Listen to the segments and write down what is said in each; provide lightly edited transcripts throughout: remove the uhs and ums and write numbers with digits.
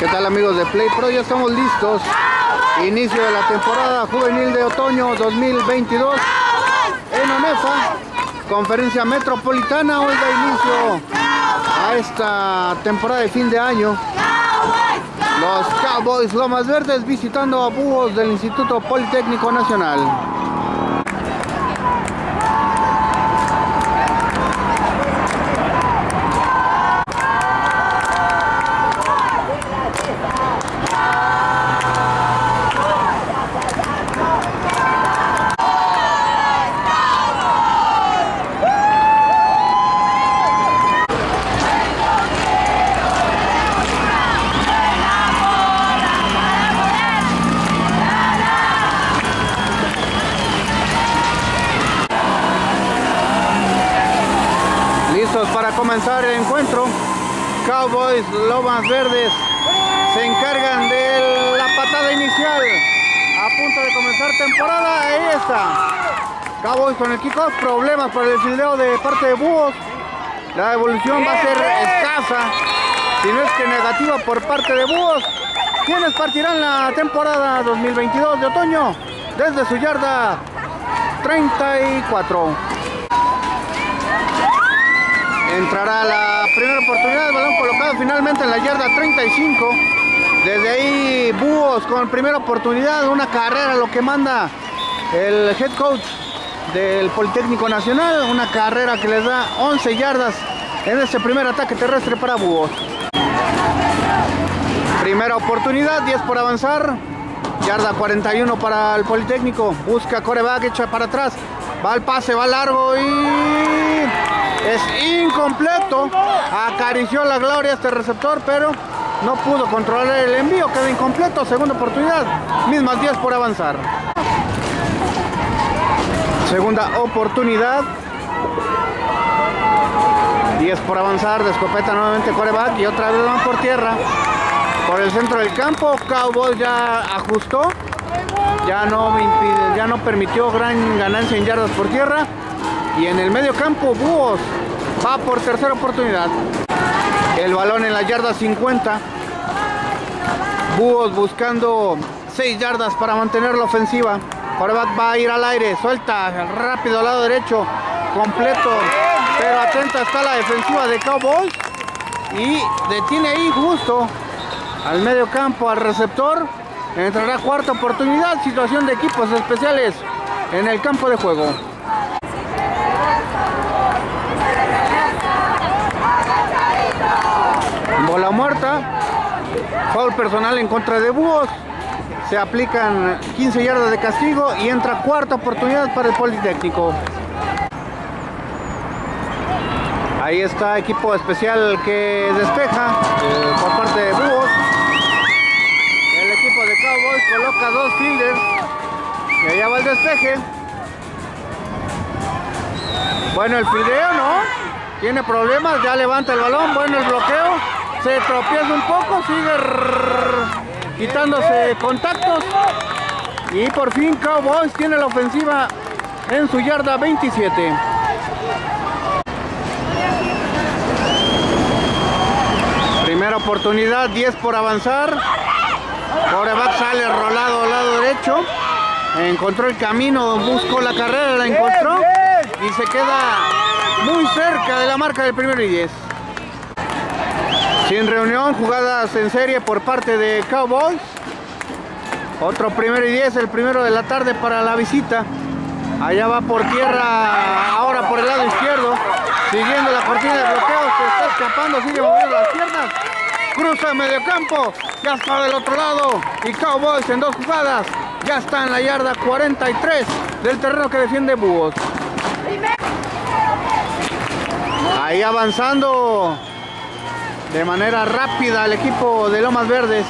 ¿Qué tal, amigos de Play Pro? Ya estamos listos. Inicio de la temporada juvenil de otoño 2022 en ONEFA, Conferencia Metropolitana. Hoy da inicio a esta temporada de fin de año. Los Cowboys Lomas Verdes visitando a Búhos del Instituto Politécnico Nacional. Para comenzar el encuentro, Cowboys Lomas Verdes se encargan de la patada inicial. A punto de comenzar temporada, ahí está. Cowboys con el kickoff, problemas para el fildeo de parte de Búhos. La evolución va a ser escasa, si no es que negativa por parte de Búhos, quienes partirán la temporada 2022 de otoño desde su yarda 34. Entrará la primera oportunidad, el balón colocado finalmente en la yarda 35. Desde ahí Búhos con primera oportunidad, una carrera, lo que manda el head coach del Politécnico Nacional, una carrera que les da 11 yardas en este primer ataque terrestre para Búhos. Primera oportunidad, 10 por avanzar, yarda 41 para el Politécnico, busca quarterback, echa para atrás, va al pase, va largo y es incompleto. Acarició la gloria este receptor, pero no pudo controlar el envío, queda incompleto. Segunda oportunidad, mismas 10 por avanzar. Segunda oportunidad, 10 por avanzar, de escopeta nuevamente quarterback y otra vez van por tierra, por el centro del campo. Cowboys ya ajustó, ya no permitió gran ganancia en yardas por tierra. Y en el medio campo Búhos va por tercera oportunidad. El balón en la yarda 50. Búhos buscando 6 yardas para mantener la ofensiva. Quarterback va a ir al aire, suelta rápido al lado derecho, completo, pero atenta está la defensiva de Cowboys y detiene ahí justo al medio campo al receptor. Entrará cuarta oportunidad, situación de equipos especiales en el campo de juego. Bola muerta, foul personal en contra de Búhos, se aplican 15 yardas de castigo y entra cuarta oportunidad para el Politécnico. Ahí está equipo especial que despeja por parte de Búhos. El equipo de Cowboys coloca 2 fielders y allá va el despeje. Bueno, el fildeo no tiene problemas, ya levanta el balón, bueno el bloqueo. Se tropieza un poco, sigue quitándose contactos y por fin Cowboys tiene la ofensiva en su yarda 27. Primera oportunidad, 10 por avanzar. Quarterback sale rolado al lado derecho, encontró el camino, buscó la carrera, la encontró y se queda muy cerca de la marca del 1º y 10. Sin reunión, jugadas en serie por parte de Cowboys. Otro 1º y 10, el primero de la tarde para la visita. Allá va por tierra, ahora por el lado izquierdo, siguiendo la cortina de bloqueo, se está escapando, sigue moviendo las piernas, cruza medio campo, ya está del otro lado y Cowboys en 2 jugadas ya está en la yarda 43 del terreno que defiende Búhos. Ahí avanzando de manera rápida el equipo de Lomas Verdes.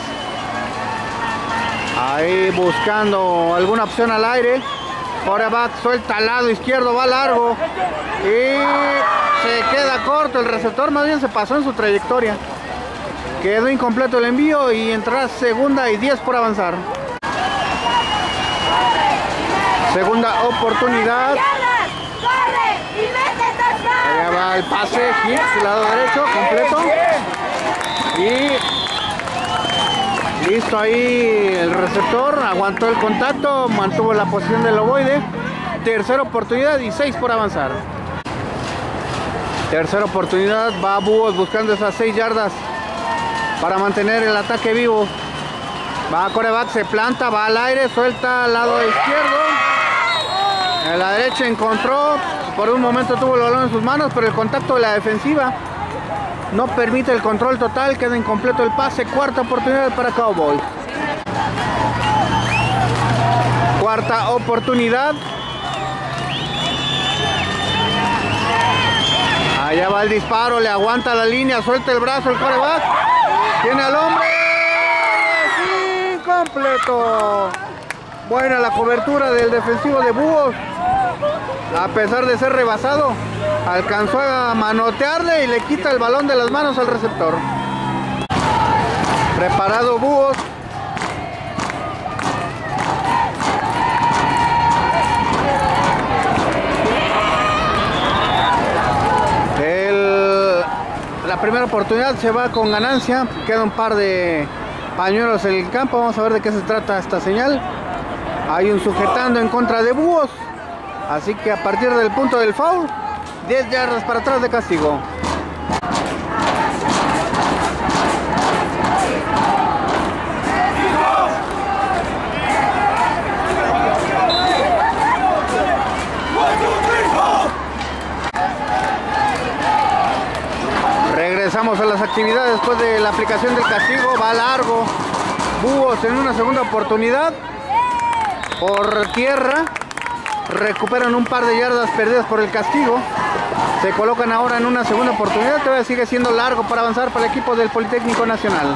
Ahí buscando alguna opción al aire. Quarterback suelta al lado izquierdo, va largo y se queda corto. El receptor más bien se pasó en su trayectoria. Quedó incompleto el envío y entrará segunda y 10 por avanzar. Segunda oportunidad. Allá va el pase, Hicks, lado derecho, completo. Y listo ahí el receptor, aguantó el contacto, mantuvo la posición del ovoide. Tercera oportunidad y 6 por avanzar. Tercera oportunidad, va Búhos buscando esas 6 yardas para mantener el ataque vivo. Va a quarterback, se planta, va al aire, suelta al lado izquierdo. En la derecha encontró, por un momento tuvo el balón en sus manos, pero el contacto de la defensiva no permite el control total, queda incompleto el pase. Cuarta oportunidad para Cowboys. Cuarta oportunidad. Allá va el disparo, le aguanta la línea, suelta el brazo el quarterback. Tiene al hombre. Incompleto. Buena la cobertura del defensivo de Búhos. A pesar de ser rebasado, alcanzó a manotearle y le quita el balón de las manos al receptor. Preparado Búhos. La primera oportunidad se va con ganancia. Queda un par de pañuelos en el campo. Vamos a ver de qué se trata esta señal. Hay un sujetando en contra de Búhos. Así que a partir del punto del foul, 10 yardas para atrás de castigo. Regresamos a las actividades después de la aplicación del castigo. Va largo Búhos en una segunda oportunidad por tierra. Recuperan un par de yardas perdidas por el castigo. Se colocan ahora en una segunda oportunidad. Todavía sigue siendo largo para avanzar para el equipo del Politécnico Nacional.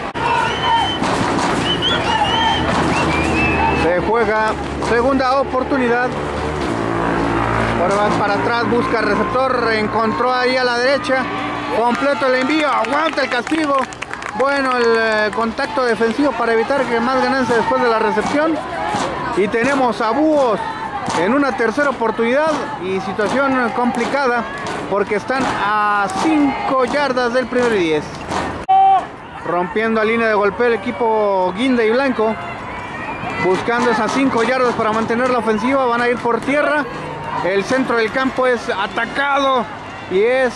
Se juega segunda oportunidad. Ahora va para atrás, busca receptor, encontró ahí a la derecha. Completo el envío, aguanta el castigo. Bueno, el contacto defensivo para evitar que más ganancia después de la recepción. Y tenemos a Búhos en una tercera oportunidad y situación complicada porque están a 5 yardas del primer y 10. Rompiendo la línea de golpeo el equipo guinda y blanco. Buscando esas 5 yardas para mantener la ofensiva. Van a ir por tierra. El centro del campo es atacado. Y es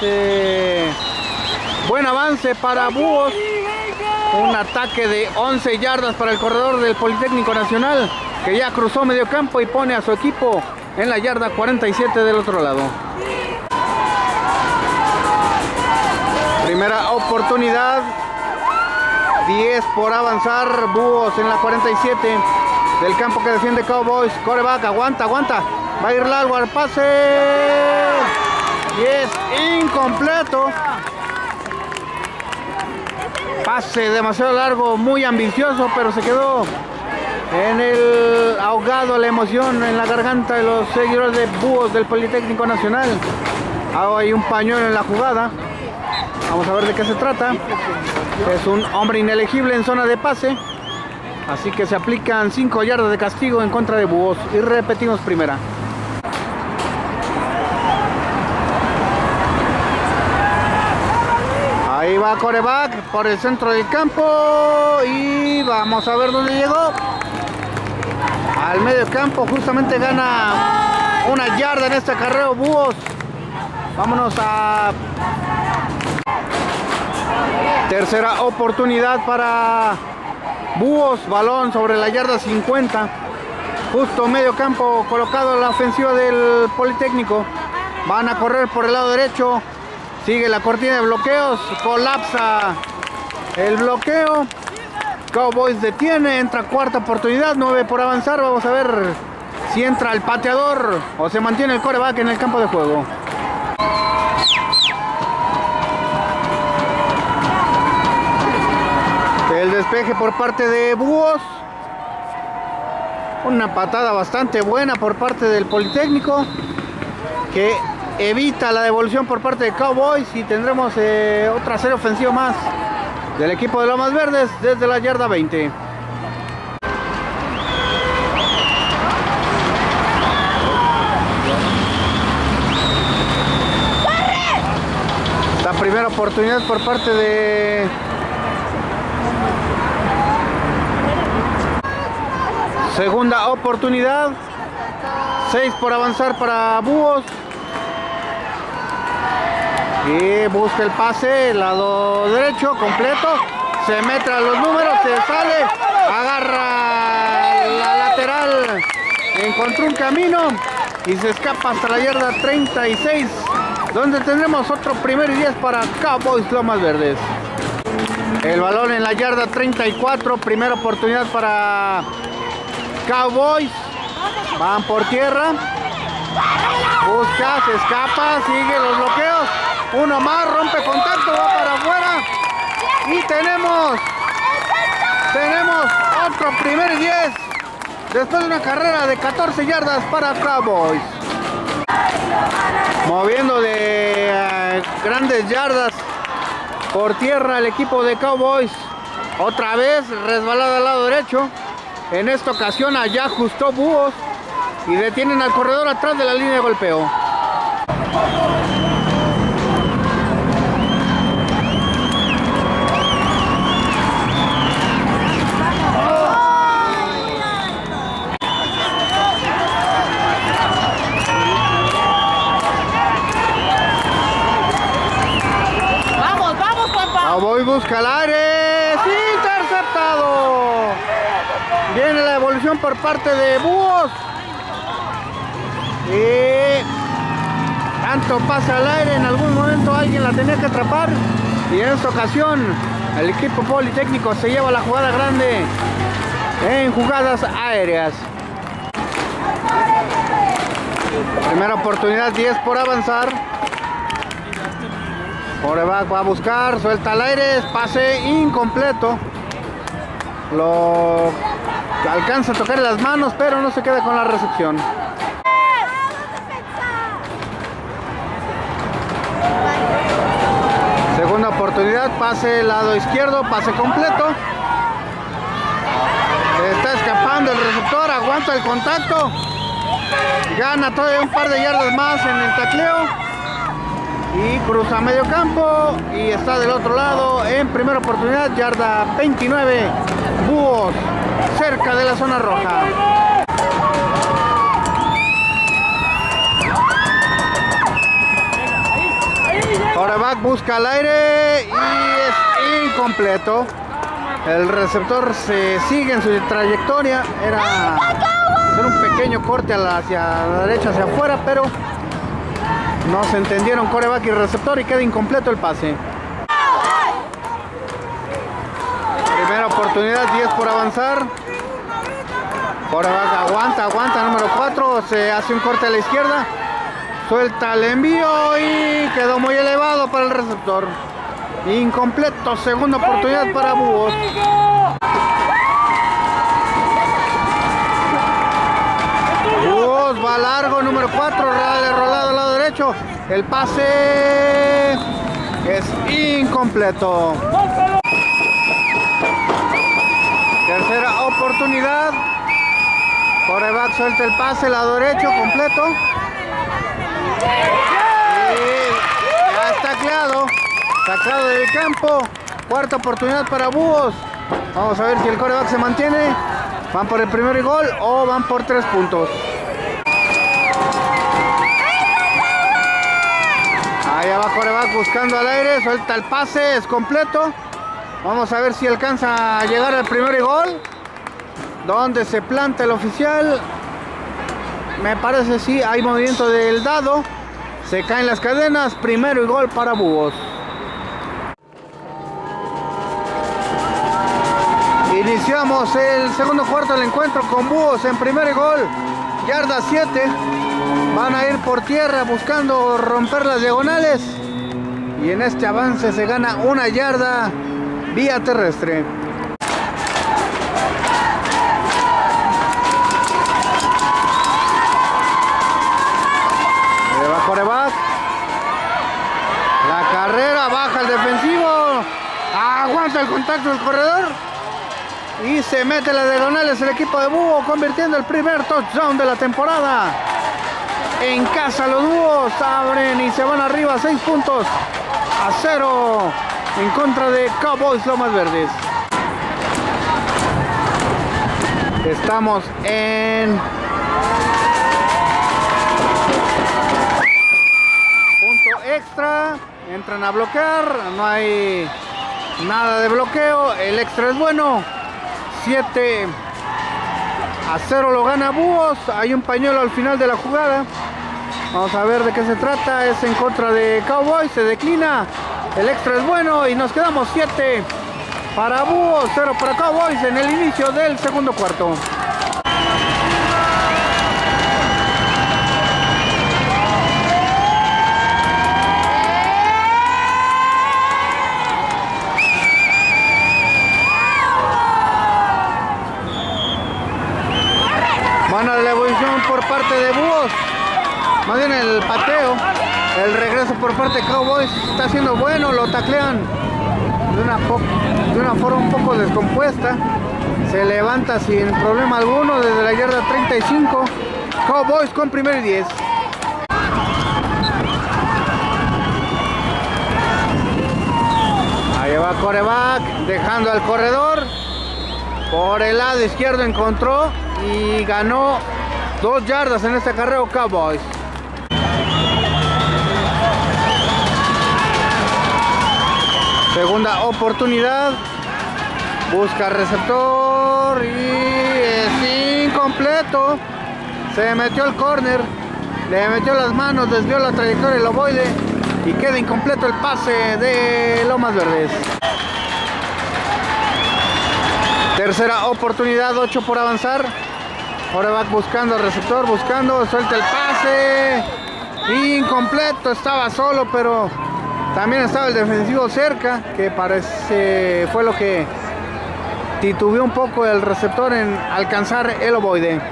buen avance para Búhos. Un ataque de 11 yardas para el corredor del Politécnico Nacional, que ya cruzó medio campo y pone a su equipo en la yarda 47 del otro lado. Primera oportunidad. 10 por avanzar. Búhos en la 47 del campo que defiende Cowboys. Quarterback, aguanta. Va a ir largo al pase. Y es incompleto. Pase demasiado largo, muy ambicioso, pero se quedó en el ahogado, la emoción en la garganta de los seguidores de Búhos del Politécnico Nacional. Ahora hay un pañuelo en la jugada. Vamos a ver de qué se trata. Es un hombre inelegible en zona de pase. Así que se aplican 5 yardas de castigo en contra de Búhos. Y repetimos primera. Ahí va quarterback por el centro del campo y vamos a ver dónde llegó. Al medio campo, justamente gana una yarda en este acarreo Búhos. Vámonos a tercera oportunidad para Búhos. Balón sobre la yarda 50. Justo medio campo colocado la ofensiva del Politécnico. Van a correr por el lado derecho. Sigue la cortina de bloqueos, colapsa el bloqueo. Cowboys detiene, entra cuarta oportunidad, 9 por avanzar. Vamos a ver si entra el pateador o se mantiene el quarterback en el campo de juego. El despeje por parte de Búhos. Una patada bastante buena por parte del Politécnico, que evita la devolución por parte de Cowboys, y tendremos otra serie ofensiva más del equipo de Lomas Verdes desde la yarda 20. La primera oportunidad por parte de Segunda oportunidad. 6 por avanzar para Búhos. Y busca el pase, lado derecho, completo. Se mete a los números, se sale. Agarra la lateral. Encontró un camino y se escapa hasta la yarda 36. Donde tendremos otro primero y 10 para Cowboys Lomas Verdes. El balón en la yarda 34. Primera oportunidad para Cowboys. Van por tierra. Busca, se escapa, sigue los bloqueos. Uno más, rompe contacto, va para afuera. Y tenemos otro primer y 10. Después de una carrera de 14 yardas para Cowboys. Moviendo de grandes yardas por tierra el equipo de Cowboys. Otra vez resbalada al lado derecho. En esta ocasión allá ajustó Búhos. Y detienen al corredor atrás de la línea de golpeo. Vamos, vamos, papá. Cowboy busca el aire. ¡Sí, interceptado! Viene la evolución por parte de Búhos. Y tanto pasa al aire, en algún momento alguien la tenía que atrapar. Y en esta ocasión el equipo Politécnico se lleva la jugada grande en jugadas aéreas. Primera oportunidad, 10 por avanzar. Quarterback va a buscar, suelta al aire, pase incompleto. Lo alcanza a tocar en las manos, pero no se queda con la recepción. Segunda oportunidad, pase lado izquierdo, pase completo. Se está escapando el receptor, aguanta el contacto. Gana todavía un par de yardas más en el tacleo. Y cruza medio campo y está del otro lado en primera oportunidad, yarda 29. Búhos cerca de la zona roja. Quarterback busca al aire y es incompleto. El receptor se sigue en su trayectoria. Era hacer un pequeño corte hacia la derecha, hacia afuera, pero no se entendieron quarterback y receptor y queda incompleto el pase. Primera oportunidad, 10 por avanzar. Quarterback aguanta, número 4. Se hace un corte a la izquierda. Suelta el envío y quedó muy elevado para el receptor. Incompleto, segunda oportunidad para Búhos. Búhos va largo, número 4, rolado al lado derecho. El pase es incompleto. Tercera oportunidad. Quarterback suelta el pase, lado derecho, completo. Y ya está sacado del campo. Cuarta oportunidad para Búhos. Vamos a ver si el quarterback se mantiene. ¿Van por el primer y gol o van por 3 puntos? Allá va quarterback buscando al aire, suelta el pase, es completo. Vamos a ver si alcanza a llegar al primer y gol. Donde se planta el oficial. Me parece sí, hay movimiento del dado. Se caen las cadenas, primero y gol para Búhos. Iniciamos el segundo cuarto del encuentro con Búhos en primer y gol. Yarda 7. Van a ir por tierra buscando romper las diagonales. Y en este avance se gana una yarda vía terrestre. Quarterback. La carrera, baja el defensivo. Aguanta el contacto del corredor. Y se mete las diagonales el equipo de Búhos, convirtiendo el primer touchdown de la temporada. En casa los Búhos abren y se van arriba 6 puntos a 0 en contra de Cowboys Lomas Verdes. Estamos en punto extra. Entran a bloquear. No hay nada de bloqueo. El extra es bueno. 7-0 lo gana Búhos. Hay un pañuelo al final de la jugada. Vamos a ver de qué se trata. Es en contra de Cowboys. Se declina. El extra es bueno y nos quedamos 7 para Búhos, 0 para Cowboys en el inicio del segundo cuarto. Buena la evolución por parte de Búhos. Más bien el pateo. El regreso por parte de Cowboys está siendo bueno. Lo taclean de una forma un poco descompuesta. Se levanta sin problema alguno desde la yarda 35. Cowboys con 1º y 10. Ahí va quarterback, dejando al corredor. Por el lado izquierdo encontró y ganó 2 yardas en este acarreo Cowboys. Segunda oportunidad. Busca receptor y es incompleto. Se metió el corner. Le metió las manos, desvió la trayectoria del ovoide y queda incompleto el pase de Lomas Verdes. Tercera oportunidad, 8 por avanzar. Quarterback buscando al receptor, suelta el pase. Incompleto, estaba solo, pero también estaba el defensivo cerca, que parece fue lo que titubeó un poco el receptor en alcanzar el ovoide.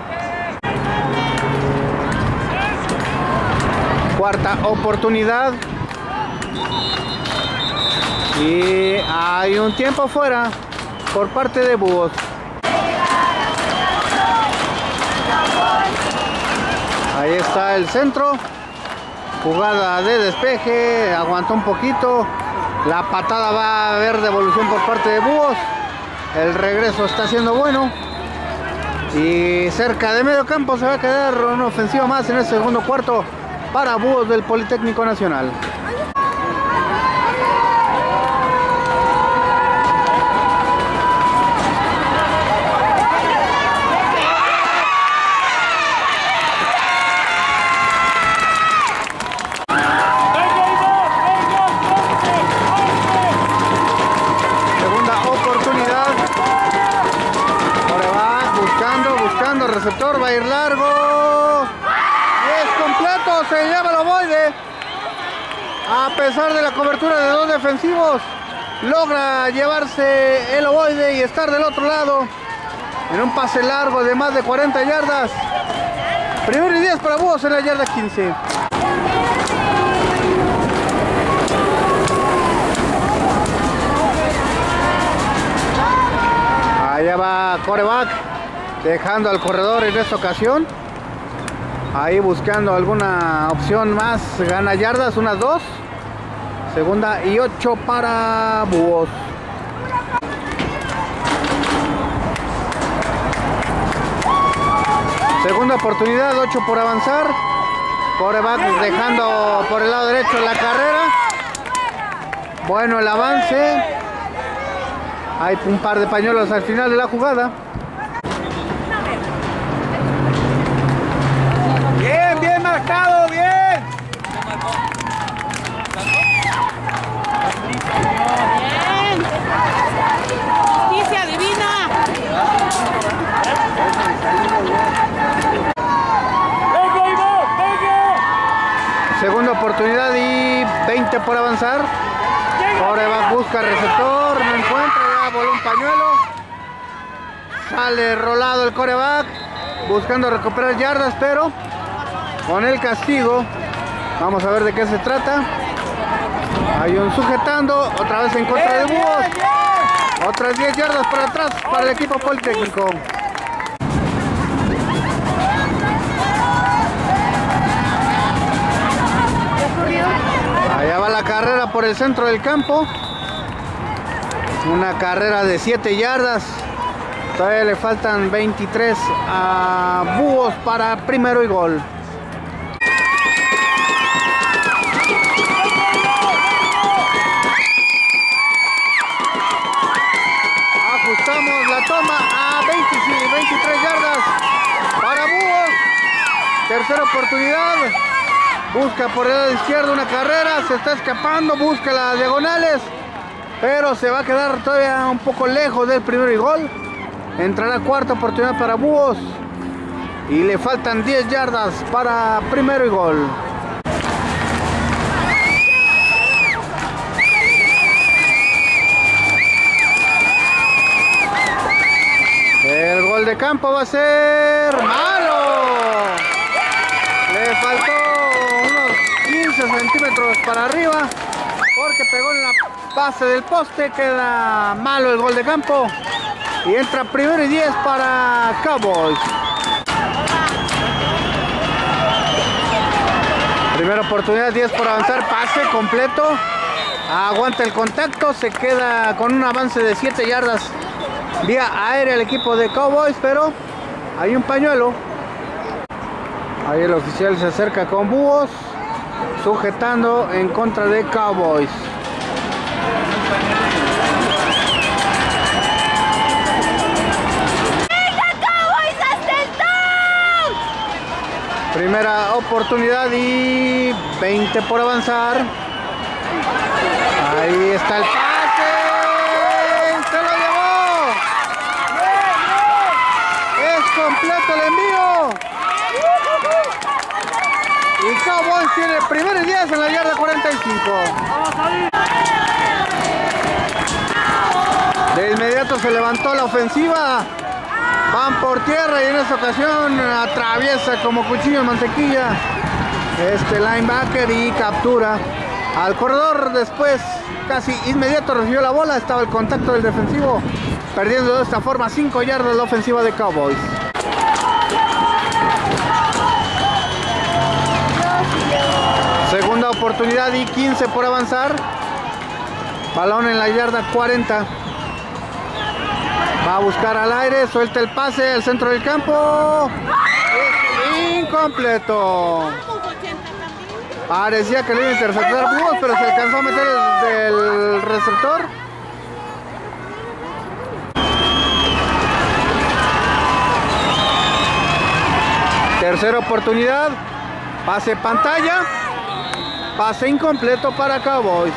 Cuarta oportunidad. Y hay un tiempo fuera por parte de Búhos. Ahí está el centro. Jugada de despeje, aguantó un poquito. La patada va a haber devolución por parte de Búhos. El regreso está siendo bueno. Y cerca de medio campo se va a quedar una ofensiva más en el segundo cuarto para Búhos del Politécnico Nacional. Receptor va a ir largo y es completo, se lleva el ovoide. A pesar de la cobertura de 2 defensivos, logra llevarse el ovoide y estar del otro lado en un pase largo de más de 40 yardas. 1º y 10 para Búhos en la yarda 15. Allá va quarterback, dejando al corredor en esta ocasión. Ahí buscando alguna opción más. Gana yardas, unas 2. Segunda y 8 para Búhos. Segunda oportunidad, 8 por avanzar. Quarterback dejando por el lado derecho la carrera. Bueno el avance. Hay un par de pañuelos al final de la jugada. Bien marcado, bien. Bien. Justicia divina. Segunda oportunidad y 20 por avanzar. Quarterback busca receptor, no encuentra, ya voló un pañuelo. Sale rolado el quarterback, buscando recuperar yardas, pero con el castigo. Vamos a ver de qué se trata. Hay un sujetando, otra vez en contra de Búhos. Otras 10 yardas para atrás para el equipo Politécnico. Allá va la carrera por el centro del campo. Una carrera de 7 yardas Todavía le faltan 23 a Búhos para primero y gol. Ajustamos la toma a 23 yardas para Búhos. Tercera oportunidad. Busca por el lado izquierdo una carrera. Se está escapando. Busca las diagonales. Pero se va a quedar todavía un poco lejos del primero y gol. Entrará cuarta oportunidad para Búhos. Y le faltan 10 yardas para primero y gol. El gol de campo va a ser malo. Le faltó unos 15 centímetros para arriba. Porque pegó en la base del poste. Queda malo el gol de campo. Y entra primero y 10 para Cowboys. Primera oportunidad, 10 por avanzar, pase completo. Aguanta el contacto, se queda con un avance de 7 yardas vía aérea el equipo de Cowboys, pero hay un pañuelo. Ahí el oficial se acerca con Búhos, sujetando en contra de Cowboys. Primera oportunidad y 20 por avanzar. Ahí está el pase. Se lo llevó. Es completo el envío. Y Cowboys tiene el primero y 10 en la yarda 45. De inmediato se levantó la ofensiva. Van por tierra y en esta ocasión atraviesa como cuchillo en mantequilla este linebacker y captura al corredor. Después, casi inmediato recibió la bola, estaba el contacto del defensivo, perdiendo de esta forma 5 yardas la ofensiva de Cowboys. Segunda oportunidad y 15 por avanzar. Balón en la yarda 40. Va a buscar al aire, suelta el pase al centro del campo. Es incompleto. Parecía que le iba a interceptar Búhos, pero se alcanzó a meter del receptor. Tercera oportunidad. Pase pantalla. Pase incompleto para Cowboys.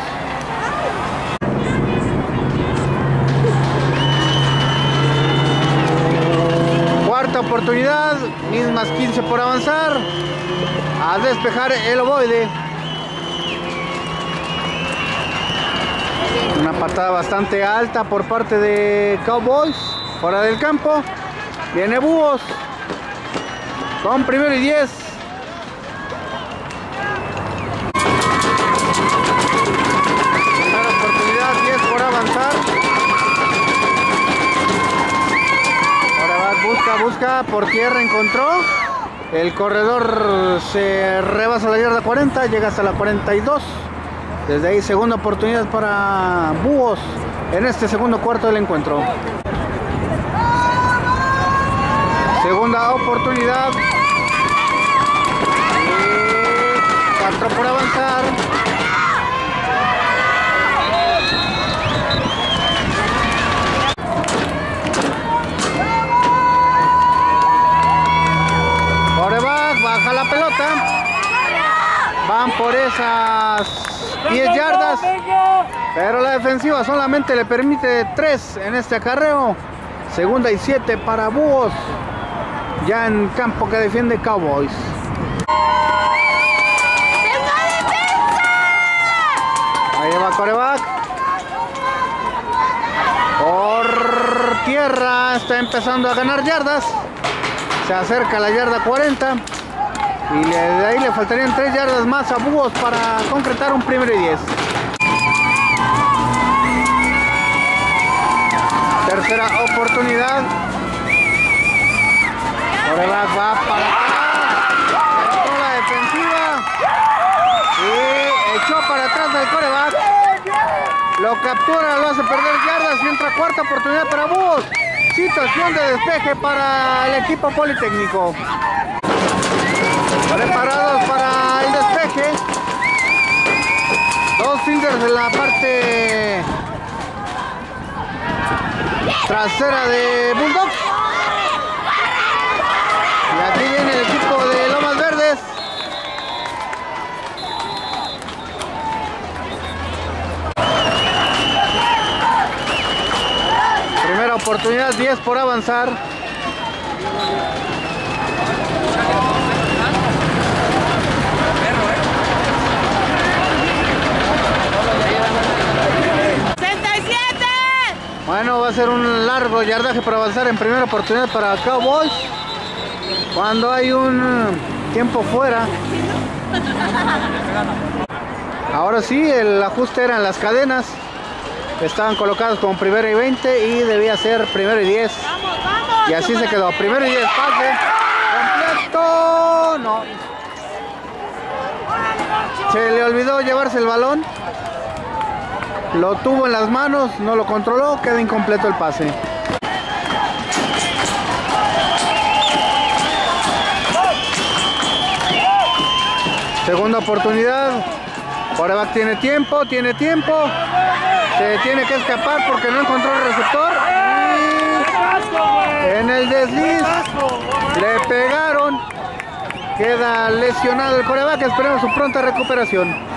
Cuarta oportunidad, mismas 15 por avanzar. A despejar el ovoide. Una patada bastante alta por parte de Cowboys. Fuera del campo. Viene Búhos. Con primero y 10. Primera oportunidad, 10 por avanzar. Busca, por tierra encontró. El corredor se rebasa la yarda 40, llega hasta la 42. Desde ahí segunda oportunidad para Búhos en este segundo cuarto del encuentro. Segunda oportunidad. 4 por avanzar. Baja la pelota. Van por esas 10 yardas. Pero la defensiva solamente le permite 3 en este acarreo. Segunda y 7 para Búhos. Ya en campo que defiende Cowboys. Ahí va coreback. Por tierra está empezando a ganar yardas. Se acerca a la yarda 40. Y de ahí le faltarían 3 yardas más a Búhos para concretar un primero y 10. Tercera oportunidad. Coreback va para atrás. Entró la defensiva. Y echó para atrás del coreback. Lo captura, lo hace perder yardas y entra cuarta oportunidad para Búhos. Situación de despeje para el equipo Politécnico. Preparados para el despeje. Dos fielders en la parte trasera de Bulldogs. Y aquí viene el equipo de Lomas Verdes. Primera oportunidad, 10 por avanzar. Bueno, va a ser un largo yardaje para avanzar en primera oportunidad para Cowboys. Cuando hay un tiempo fuera. Ahora sí, el ajuste era en las cadenas. Estaban colocados como primero y 20 y debía ser primero y 10. Y así se quedó. Primero y 10, pase. Completo. No. Se le olvidó llevarse el balón. Lo tuvo en las manos, no lo controló, queda incompleto el pase. Segunda oportunidad. Quarterback tiene tiempo. Se tiene que escapar porque no encontró el receptor. Y en el desliz le pegaron. Queda lesionado el quarterback. Esperemos su pronta recuperación.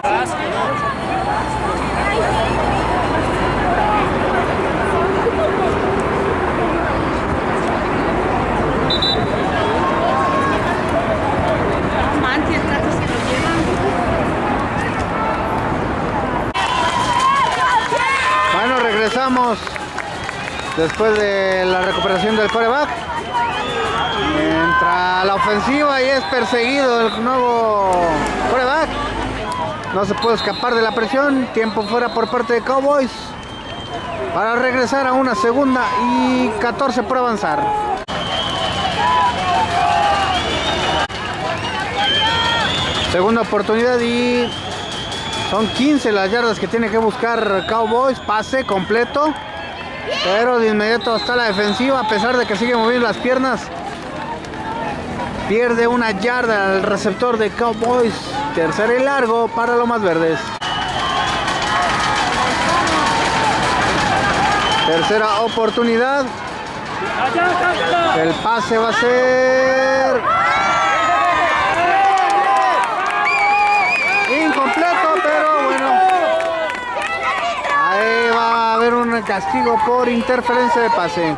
Bueno, regresamos después de la recuperación del quarterback. Entra a la ofensiva y es perseguido el nuevo quarterback. No se puede escapar de la presión. Tiempo fuera por parte de Cowboys para regresar a una segunda y 14 por avanzar. Segunda oportunidad y son 15 las yardas que tiene que buscar Cowboys. Pase completo, pero de inmediato está la defensiva, a pesar de que sigue moviendo las piernas. Pierde una yarda el receptor de Cowboys. Tercera y largo para Lomas Verdes. Tercera oportunidad. El pase va a ser incompleto, pero bueno. Ahí va a haber un castigo por interferencia de pase.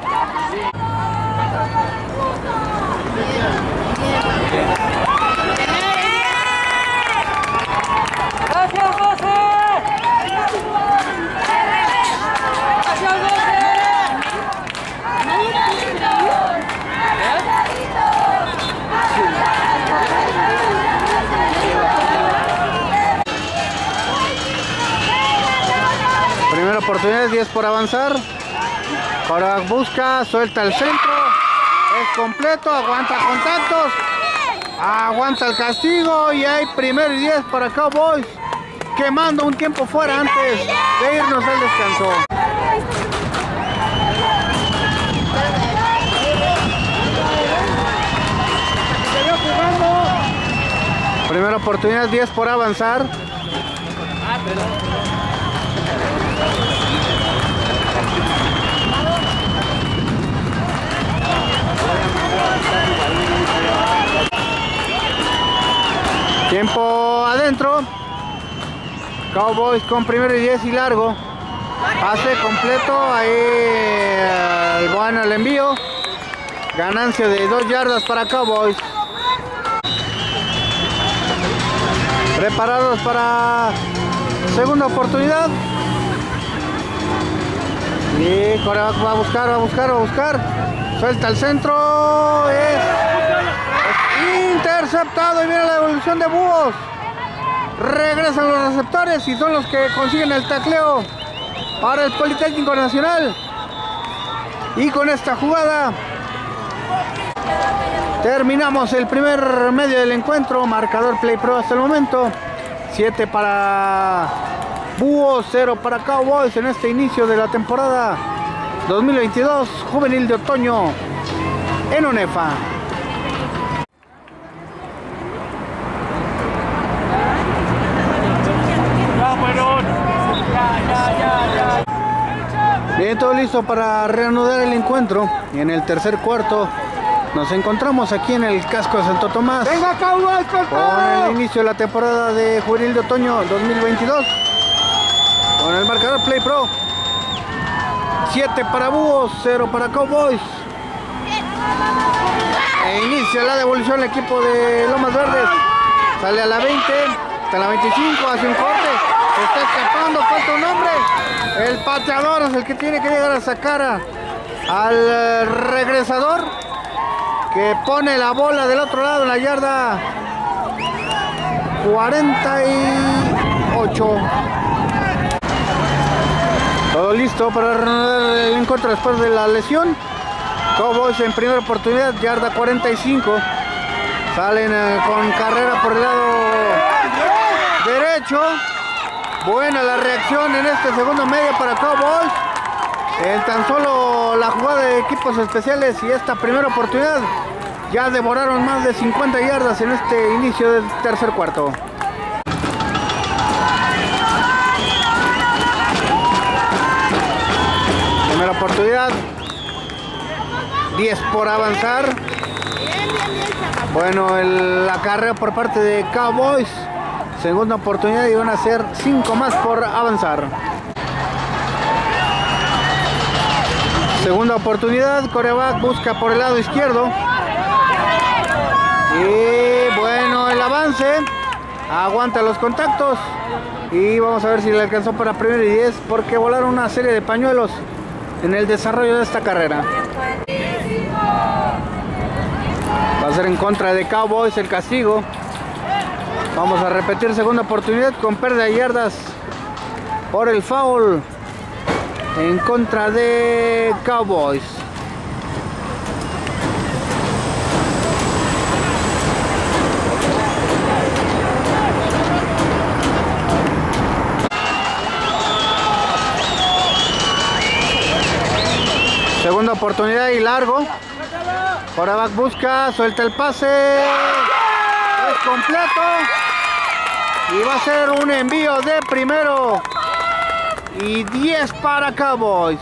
Primera oportunidad, 10 por avanzar. Ahora busca, suelta el centro. Es completo, aguanta contactos. Aguanta el castigo y hay primero y 10 para Cowboys. Quemando un tiempo fuera antes de irnos al descanso. Primera oportunidad, 10 por avanzar. Tiempo adentro. Cowboys con primero y 10 y largo. Pase completo. Ahí bueno el envío. Ganancia de 2 yardas para Cowboys. Preparados para segunda oportunidad. Y Coreback va a buscar. Suelta el centro. Es interceptado y viene la devolución de Búhos. Regresan los receptores y son los que consiguen el tacleo para el Politécnico Nacional. Y con esta jugada terminamos el primer medio del encuentro. Marcador Play Pro hasta el momento. 7 para Búhos 0 para Cowboys en este inicio de la temporada 2022 juvenil de otoño en ONEFA. Bien, todo listo para reanudar el encuentro. Y en el tercer cuarto nos encontramos aquí en el casco de Santo Tomás. ¡Venga, Cowboys, con el inicio de la temporada de juvenil de otoño 2022. Con el marcador Play Pro. 7 para Búhos, 0 para Cowboys. E inicia la devolución el equipo de Lomas Verdes. Sale a la 20, hasta la 25, hace un corte. Está escapando, falta un hombre. El pateador es el que tiene que llegar a sacar al regresador, que pone la bola del otro lado en la yarda 48. Todo listo para reanudar el encuentro después de la lesión. Cowboys en primera oportunidad, yarda 45. Salen con carrera por el lado derecho. Buena la reacción en este segundo medio para Cowboys. En tan solo la jugada de equipos especiales y esta primera oportunidad ya devoraron más de 50 yardas en este inicio del tercer cuarto. Primera oportunidad, 10 por avanzar. Bueno, la carrera por parte de Cowboys. Segunda oportunidad y van a ser 5 más por avanzar. Segunda oportunidad, quarterback busca por el lado izquierdo. Y bueno, el avance. Aguanta los contactos. Y vamos a ver si le alcanzó para primero y 10, porque volaron una serie de pañuelos en el desarrollo de esta carrera. Va a ser en contra de Cowboys el castigo. Vamos a repetir segunda oportunidad con pérdida de yardas por el foul en contra de Cowboys. Segunda oportunidad y largo. Quarterback busca, suelta el pase. Es completo. Y va a ser un envío de primero y 10 para Cowboys.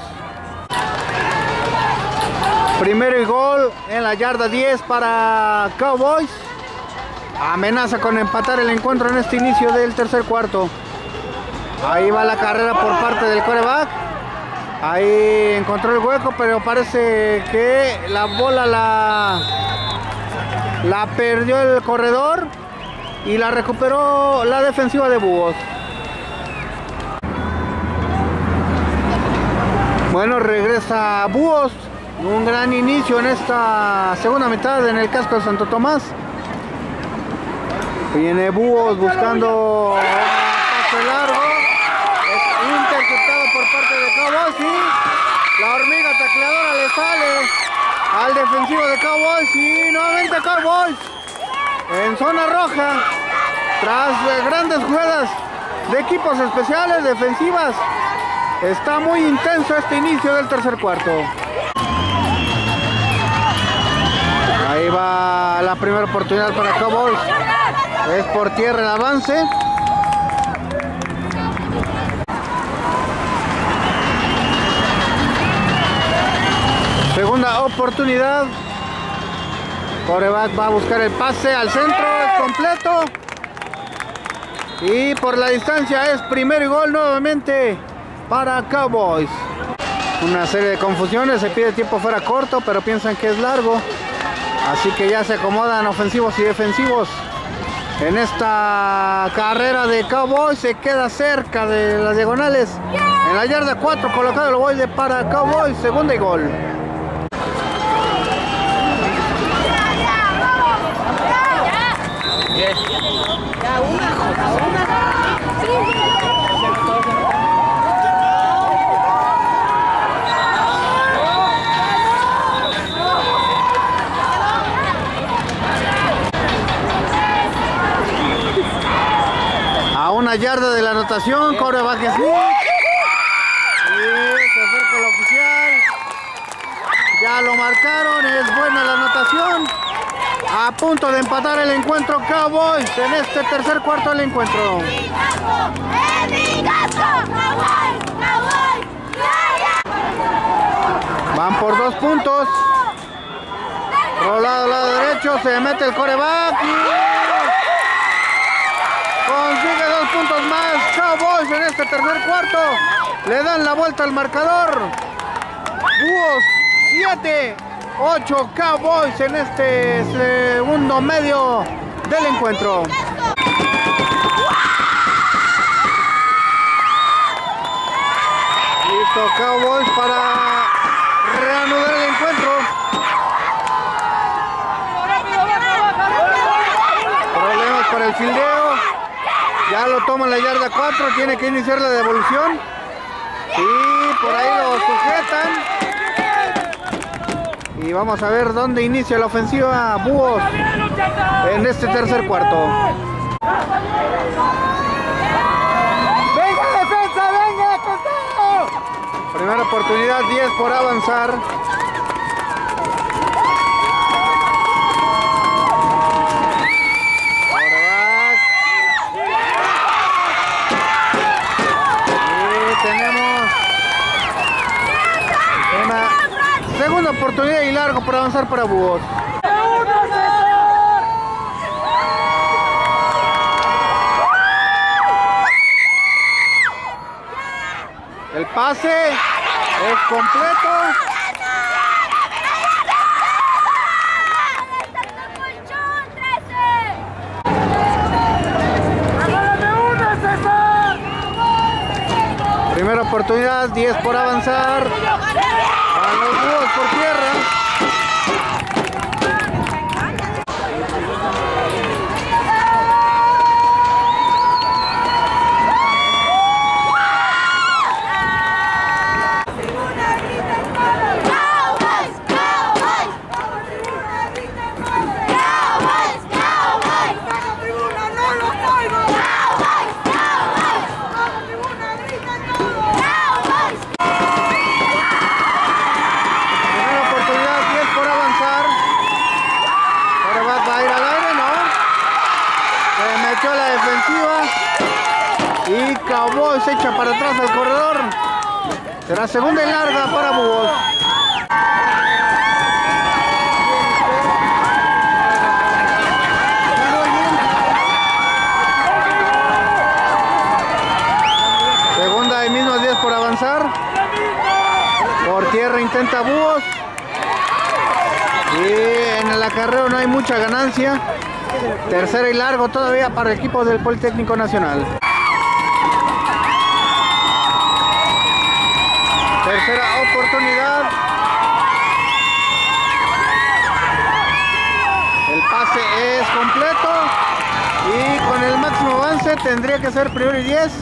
Primero y gol en la yarda 10 para Cowboys. Amenaza con empatar el encuentro en este inicio del tercer cuarto. Ahí va la carrera por parte del quarterback. Ahí encontró el hueco, pero parece que la bola la perdió el corredor y la recuperó la defensiva de Búhos. Bueno, regresa Búhos. Un gran inicio en esta segunda mitad en el casco de Santo Tomás. Viene Búhos buscando un pase largo. Es interceptado por parte de Cowboys y la hormiga tacleadora le sale al defensivo de Cowboys y nuevamente Cowboys en zona roja tras grandes jugadas de equipos especiales defensivas. Está muy intenso este inicio del tercer cuarto. Ahí va la primera oportunidad para Cowboys. Es por tierra el avance. Segunda oportunidad. Quarterback va a buscar el pase al centro, es completo. Y por la distancia es primero y gol nuevamente para Cowboys. Una serie de confusiones, se pide tiempo fuera corto, pero piensan que es largo. Así que ya se acomodan ofensivos y defensivos. En esta carrera de Cowboys se queda cerca de las diagonales. En la yarda 4 colocado el ovoide para Cowboys, segunda y gol. una yarda de la anotación, quarterback sneak. Y se acerca el oficial. Ya lo marcaron, es buena la anotación. A punto de empatar el encuentro Cowboys en este tercer cuarto del encuentro. Van por 2 puntos. Rolado al lado derecho, se mete el quarterback y consigue 2 puntos más. Cowboys en este tercer cuarto. Le dan la vuelta al marcador. Búhos 7, 8 Cowboys en este segundo medio del encuentro. Listo Cowboys para reanudar el encuentro. Problemas para el fildeo. Ya lo toma en la yarda 4. Tiene que iniciar la devolución. Y por ahí lo sujetan. Y vamos a ver dónde inicia la ofensiva Búhos en este tercer cuarto. ¡Venga defensa! ¡Venga! ¡Contado! Primera oportunidad, 10 por avanzar. Y tenemos una segunda oportunidad y largo por avanzar para Búhos. El pase es completo. Primera oportunidad, 10 por avanzar. A los Búhos por tierra. Y Cowboys se echa para atrás al corredor. Será segunda y larga para Búhos. Segunda y mismos 10 por avanzar. Por tierra intenta Búhos. Y en el acarreo no hay mucha ganancia. Tercera y largo todavía para el equipo del Politécnico Nacional. Tercera oportunidad. El pase es completo. Y con el máximo avance tendría que ser primero y 10.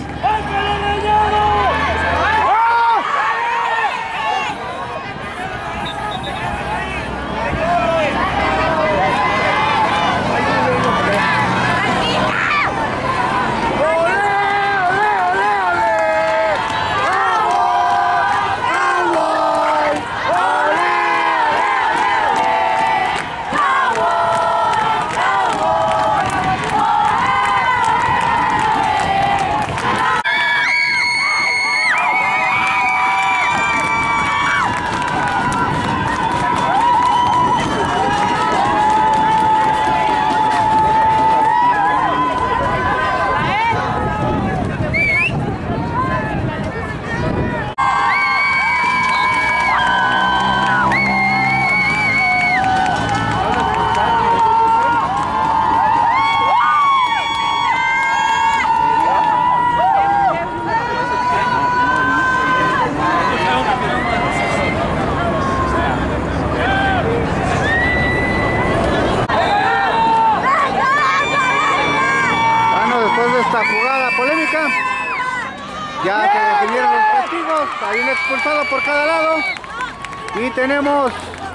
Ya se definieron los castigos, hay un expulsado por cada lado y tenemos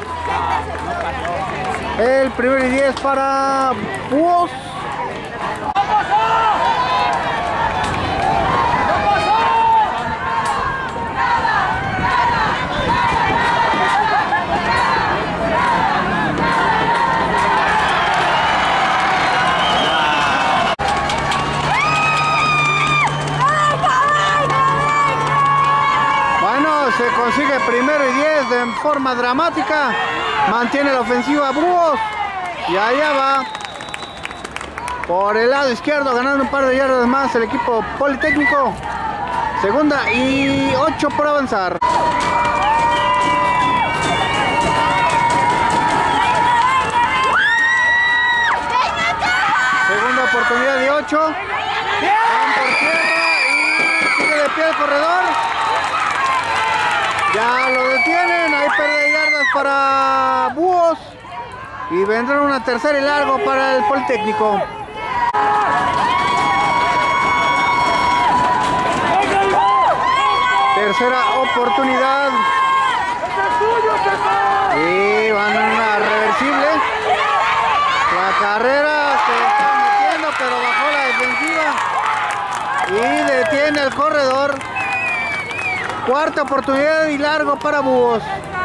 el primero y 10 para Búhos. vez de forma dramática. Mantiene la ofensiva Búhos. Y allá va. Por el lado izquierdo, ganando un par de yardas más el equipo Politécnico. Segunda y 8 por avanzar. Segunda oportunidad de 8. Van por tierra y sigue de pie el corredor. Ya lo detienen. Hay pérdida de yardas para Búhos. Y vendrá una tercera y largo para el Politécnico. Tercera oportunidad. Y van a una reversible. La carrera se está metiendo, pero bajó la defensiva. Y detiene el corredor. Cuarta oportunidad y largo para Búhos.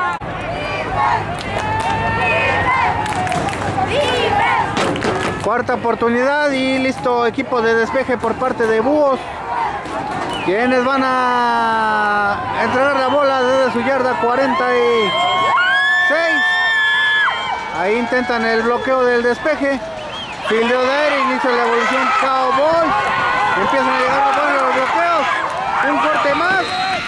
Cuarta oportunidad y listo, equipo de despeje por parte de Búhos, quienes van a entregar la bola desde su yarda 46. Ahí intentan el bloqueo del despeje. Fildeo de aire, inicia la evolución Cowboys. Empiezan a llegar los bloqueos. Un corte más.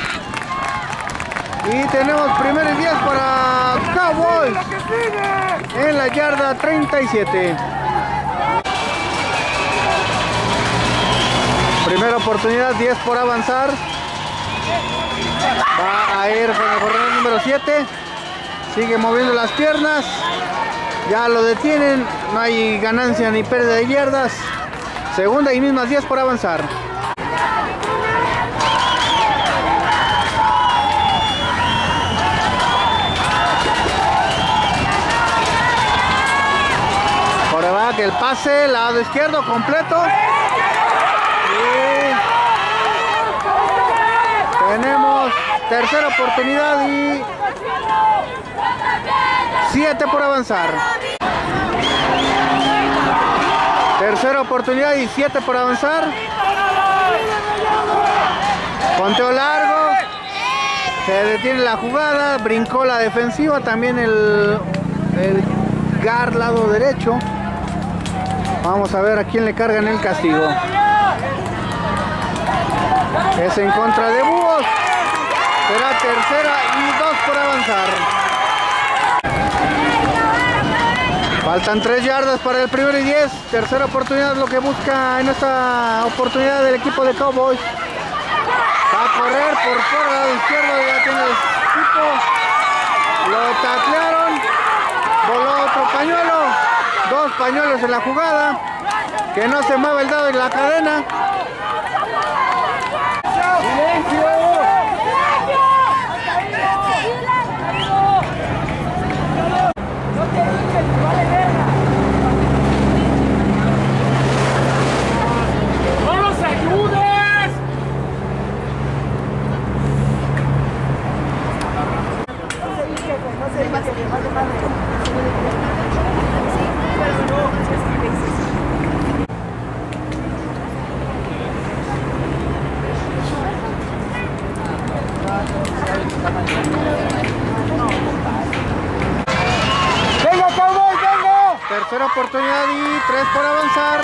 Y tenemos primer y 10 para Cowboys en la yarda 37. Primera oportunidad, 10 por avanzar. Va a ir con el corredor número 7. Sigue moviendo las piernas. Ya lo detienen. No hay ganancia ni pérdida de yardas. Segunda y mismas 10 por avanzar. Coreback, el pase, lado izquierdo completo. Tenemos tercera oportunidad y 7 por avanzar. Tercera oportunidad y 7 por avanzar. Conteo largo. Se detiene la jugada. Brincó la defensiva. También el guard lado derecho. Vamos a ver a quién le cargan el castigo. Es en contra de Búhos. Será tercera y 2 por avanzar. Faltan 3 yardas para el primero y 10. Tercera oportunidad, lo que busca en esta oportunidad del equipo de Cowboys. Va a correr por fuera del lado izquierdo. Ya tiene el equipo. Lo taclearon. Voló otro pañuelo. 2 pañuelos en la jugada. Que no se mueve el dado en la cadena. ¡No los ayudes! ¡Venga, Cowboys, venga! Tercera oportunidad y 3 por avanzar.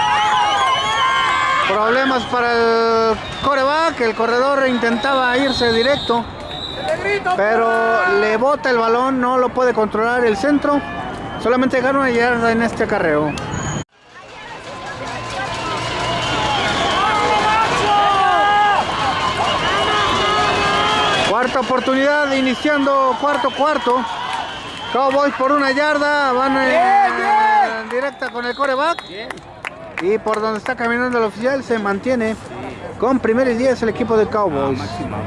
Problemas para el coreback. El corredor intentaba irse directo, pero le bota el balón, no lo puede controlar el centro. Solamente gana una yarda en este acarreo. Cuarta oportunidad, iniciando cuarto. Cowboys por 1 yarda, van en directa con el coreback. Y por donde está caminando el oficial se mantiene con primer y 10 el equipo de Cowboys.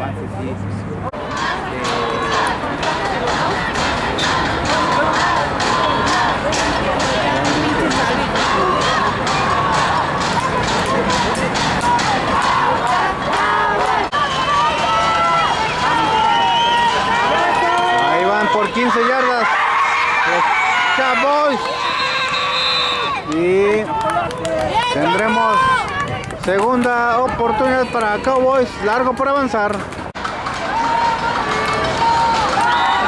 Ahí van por 15 yardas los Cowboys. Y tendremos segunda oportunidad para Cowboys, largo por avanzar.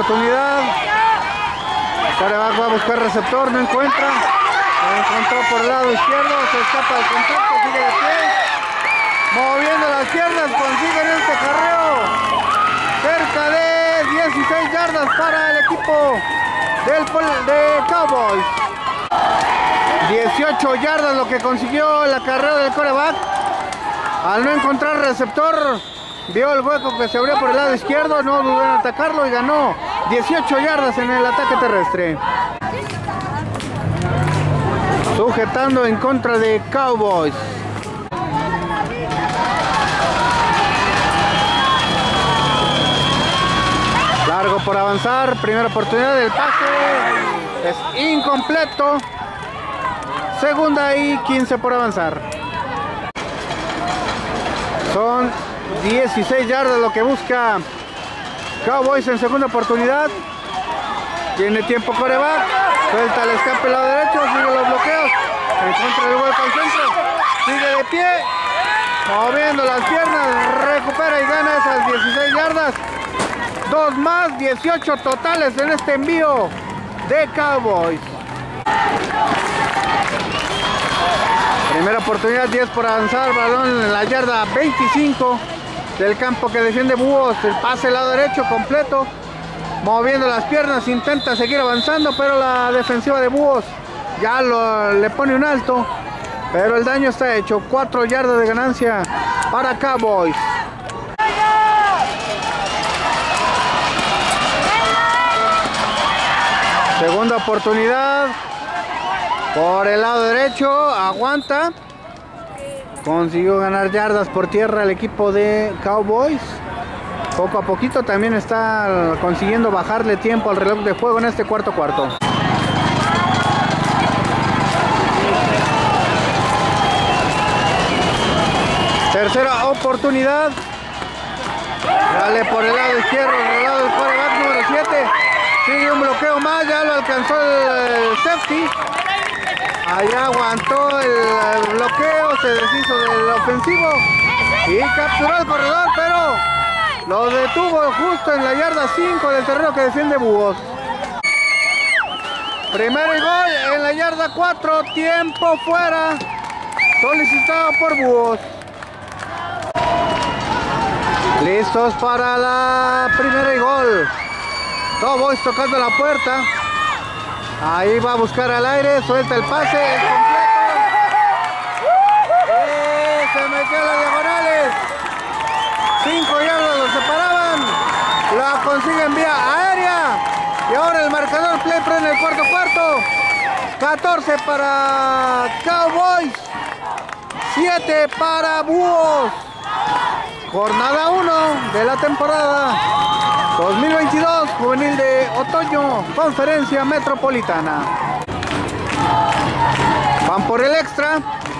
oportunidad. Coreback va a buscar receptor, no encuentra. Lo encontró por el lado izquierdo, se escapa del contacto, sigue de pie. Moviendo las piernas, consiguen este carreo. Cerca de 16 yardas para el equipo de Cowboys. 18 yardas lo que consiguió el acarreo del coreback. Al no encontrar receptor, vio el hueco que se abrió por el lado izquierdo, no dudó en atacarlo y ganó 18 yardas en el ataque terrestre. Sujetando en contra de Cowboys. Largo por avanzar, primera oportunidad del pase. Es incompleto. Segunda y 15 por avanzar. Son 16 yardas lo que busca Cowboys en segunda oportunidad. Tiene tiempo coreback. Suelta el escape al lado derecho. Sigue los bloqueos. Encuentra el hueco al centro. Sigue de pie. Moviendo las piernas. Recupera y gana esas 16 yardas. 2 más. 18 totales en este envío de Cowboys. Primera oportunidad, 10 por avanzar, balón en la yarda 25 del campo que defiende Búhos. El pase al lado derecho completo, moviendo las piernas, intenta seguir avanzando, pero la defensiva de Búhos ya le pone un alto, pero el daño está hecho. 4 yardas de ganancia para Cowboys. Segunda oportunidad. Por el lado derecho, aguanta. Consiguió ganar yardas por tierra el equipo de Cowboys. Poco a poquito también está consiguiendo bajarle tiempo al reloj de juego en este cuarto. Tercera oportunidad. Dale por el lado izquierdo, el lado del quarterback número 7. Sigue un bloqueo más, ya lo alcanzó el safety. Allá aguantó el bloqueo, se deshizo del ofensivo y capturó al corredor, pero lo detuvo justo en la yarda 5 del terreno que defiende Búhos. Primero y gol en la yarda 4, tiempo fuera, solicitado por Búhos. Listos para la primera y gol. Cowboys tocando la puerta. Ahí va a buscar al aire, suelta el pase, es completo. Se metió a las diagonales. 5 yardas lo separaban. La consiguen vía aérea. Y ahora el marcador play en el cuarto. 14 para Cowboys. 7 para Búhos. Jornada 1 de la temporada 2022, juvenil de otoño, Conferencia Metropolitana. Van por el extra.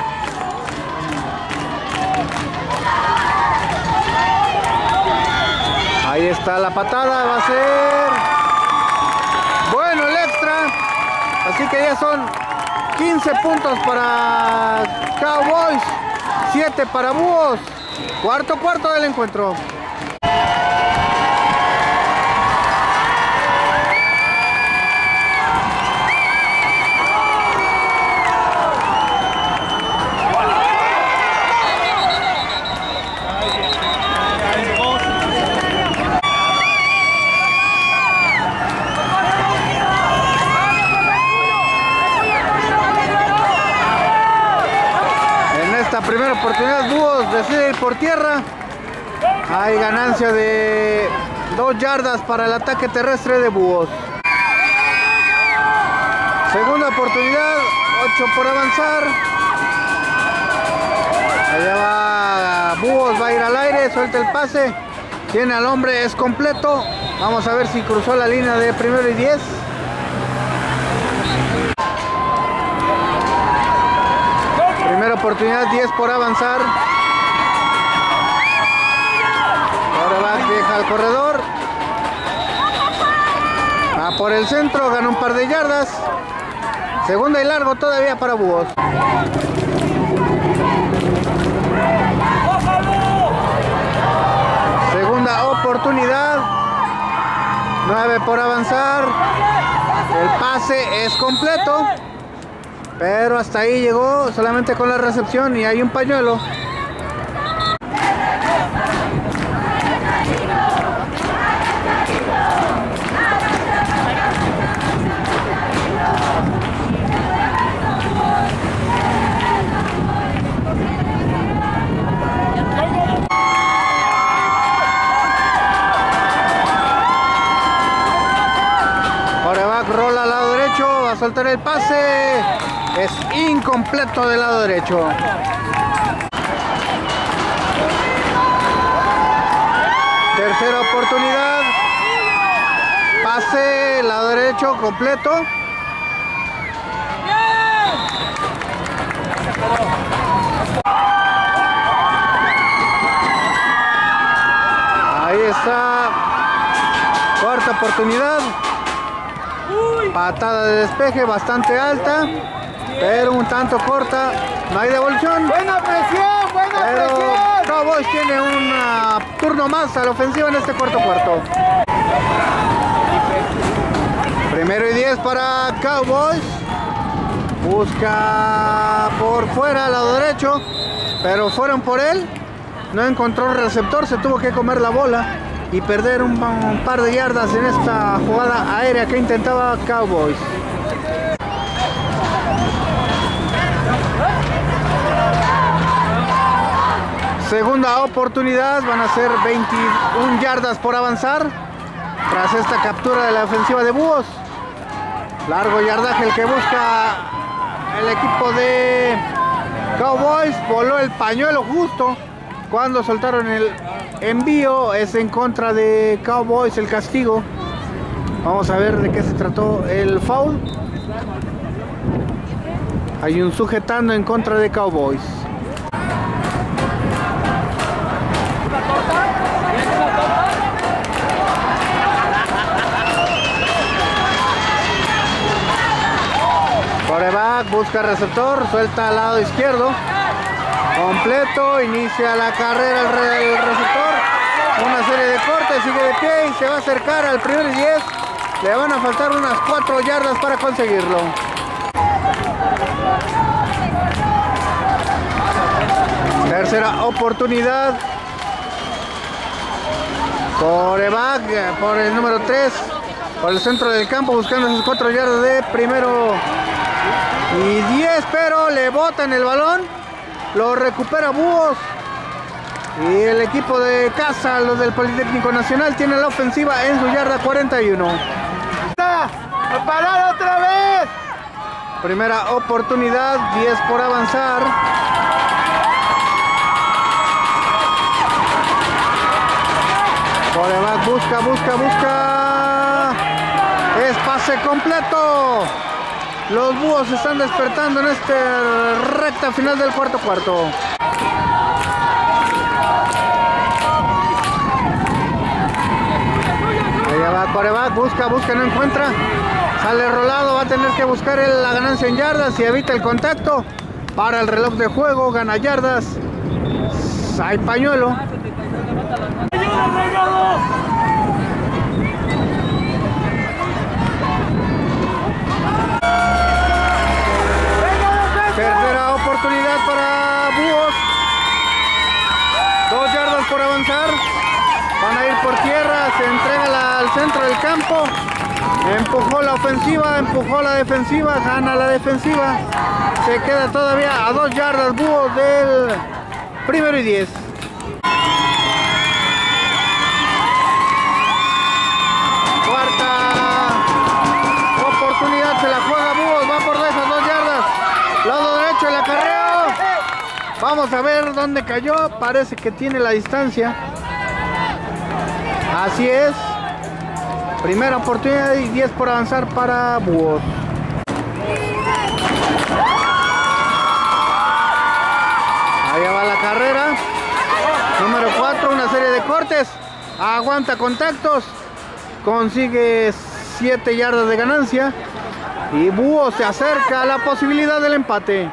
Ahí está la patada, va a ser bueno el extra. Así que ya son 15 puntos para Cowboys, 7 para Búhos. Cuarto del encuentro. Primera oportunidad, Búhos decide ir por tierra. Hay ganancia de 2 yardas para el ataque terrestre de Búhos. Segunda oportunidad, 8 por avanzar. Allá va Búhos, va a ir al aire, suelta el pase. Tiene al hombre, es completo. Vamos a ver si cruzó la línea de primero y 10. Primera oportunidad, 10 por avanzar. Ahora va, deja al corredor. Va por el centro, gana un par de yardas. Segunda y largo todavía para Búhos. Segunda oportunidad. 9 por avanzar. El pase es completo, pero hasta ahí llegó solamente con la recepción y hay un pañuelo. Rola al lado derecho, va a soltar el pase, es incompleto del lado derecho. Tercera oportunidad, pase, lado derecho, completo. Ahí está, cuarta oportunidad. Patada de despeje bastante alta, pero un tanto corta. No hay devolución. Buena presión, buena Pero presión. Cowboys tiene un turno más a la ofensiva en este cuarto cuarto. Primero y 10 para Cowboys. Busca por fuera, al lado derecho, pero fueron por él. No encontró el receptor, se tuvo que comer la bola y perder un par de yardas en esta jugada aérea que intentaba Cowboys. Segunda oportunidad, van a ser 21 yardas por avanzar tras esta captura de la ofensiva de Búhos. Largo yardaje el que busca el equipo de Cowboys. Voló el pañuelo justo cuando soltaron el envío. Es en contra de Cowboys el castigo. Vamos a ver de qué se trató el foul. Hay un sujetando en contra de Cowboys. Coreback busca receptor, suelta al lado izquierdo. Completo, inicia la carrera el receptor. Una serie de cortes, sigue de pie y se va a acercar al primer y 10. Le van a faltar unas 4 yardas para conseguirlo. Tercera oportunidad. Coreback por el número 3, por el centro del campo, buscando sus 4 yardas de primero y 10, pero le botan el balón. Lo recupera Búhos. Y el equipo de casa, los del Politécnico Nacional, tiene la ofensiva en su yarda 41. ¡A parar otra vez! Primera oportunidad, 10 por avanzar. Coreback busca. Es pase completo. Los Búhos se están despertando en esta recta final del cuarto cuarto. Allá va Coreback, busca, no encuentra. Sale rolado, va a tener que buscar la ganancia en yardas y evita el contacto. Para el reloj de juego, gana yardas. Hay pañuelo. Tercera oportunidad para Búhos. 2 yardas por avanzar. Van a ir por tierra, se entrega al centro del campo. Empujó la ofensiva, empujó la defensiva, gana la defensiva. Se queda todavía a 2 yardas Búhos del primero y 10. Cuarta oportunidad, se la juega Búhos, va por esas 2 yardas. Lado derecho el acarreo. Vamos a ver dónde cayó, parece que tiene la distancia. Así es. Primera oportunidad y 10 por avanzar para Búhos. Allá va la carrera. Número 4, una serie de cortes. Aguanta contactos. Consigue 7 yardas de ganancia. Y Búhos se acerca a la posibilidad del empate.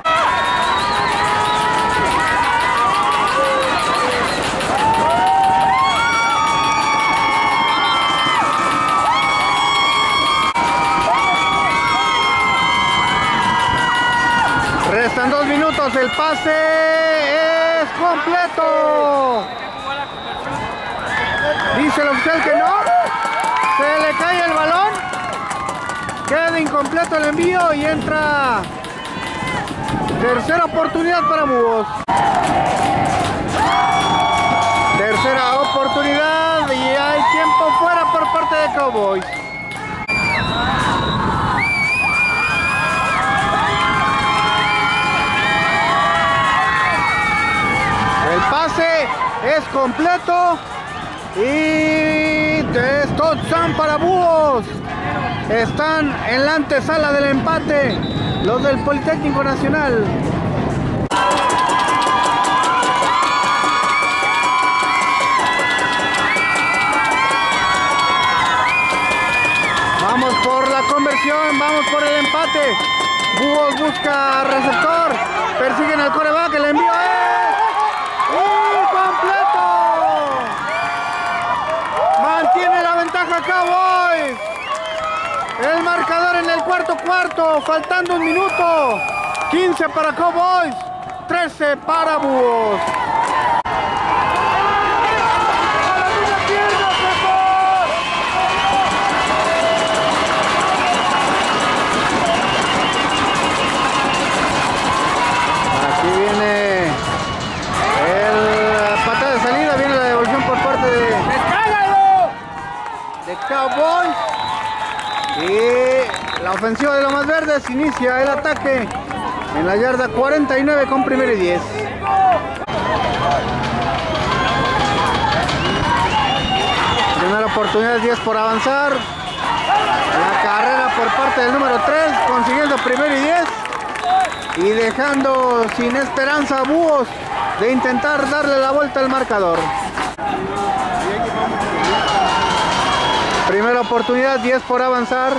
el pase es completo. Dice el oficial que no. Se le cae el balón. Queda incompleto el envío y entra tercera oportunidad para Búhos. Tercera oportunidad y hay tiempo fuera por parte de Cowboys. El pase es completo y es touchdown para Búhos. Están en la antesala del empate los del Politécnico Nacional. Vamos por la conversión, vamos por el empate. Búhos busca receptor, persiguen al quarterback, el envío es incompleto. Mantiene la ventaja Cowboys. El marcador en el cuarto, faltando un minuto. 15 para Cowboys, 13 para Búhos. Aquí viene el patada de salida, viene la devolución por parte de Cowboys. Y la ofensiva de Lomas Verdes inicia el ataque en la yarda 49 con 1º y 10. Primera oportunidad, 10 por avanzar. La carrera por parte del número 3, consiguiendo 1º y 10. Y dejando sin esperanza a Búhos de intentar darle la vuelta al marcador. Primera oportunidad, 10 por avanzar.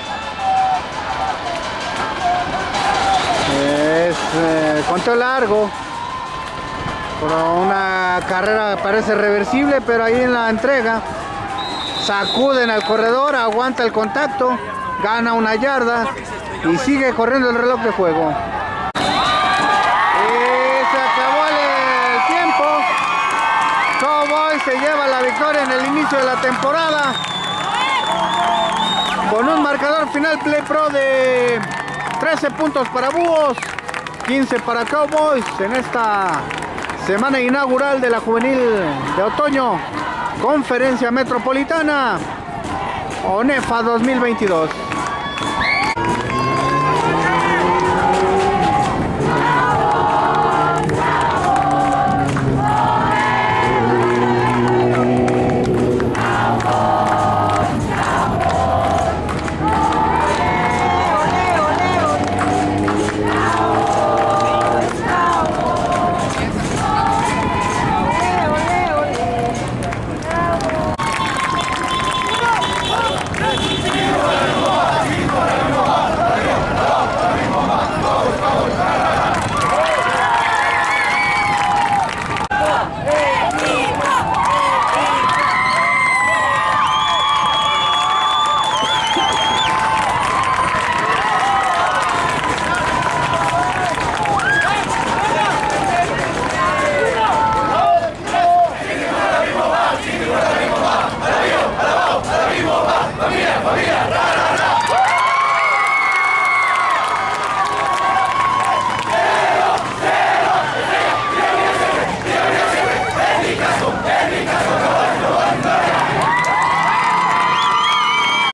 Es conteo largo. Por una carrera parece reversible, pero ahí en la entrega sacuden al corredor, aguanta el contacto, gana una yarda y sigue corriendo el reloj de juego. Y se acabó el tiempo. Cowboys se lleva la victoria en el inicio de la temporada con un marcador final Play Pro de 13 puntos para Búhos, 15 para Cowboys en esta semana inaugural de la juvenil de otoño, Conferencia Metropolitana ONEFA 2022.